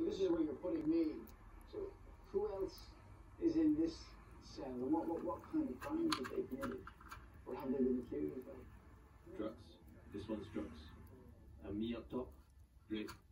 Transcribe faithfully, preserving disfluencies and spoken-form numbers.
this is where you're putting me. So who else is in this cell? And what, what, what kind of crimes have they committed? Or have they been accused of? Drugs. This one's drugs. And me up top, drink.